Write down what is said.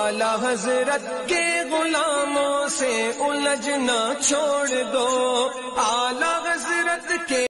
आला हजरत के गुलामों से उलझना छोड़ दो, आला हजरत के